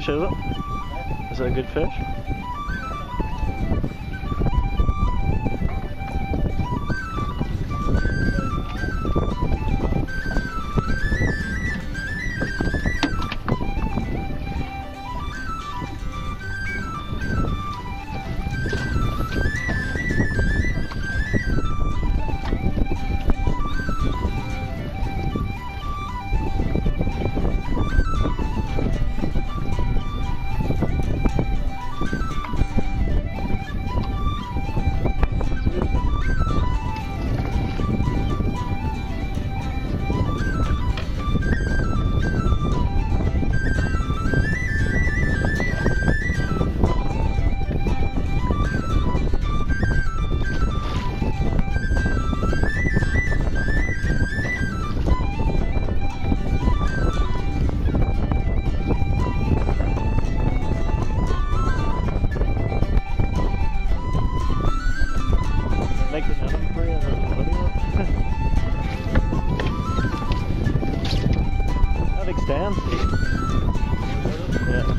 fish, is it? Is it a good fish? Make the netting for you in the video. That extends. Yeah.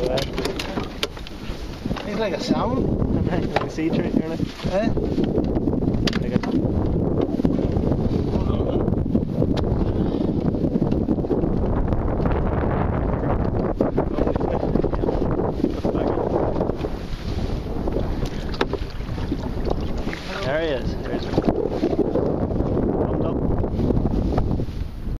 He's like a salmon. Like a sea tree, really.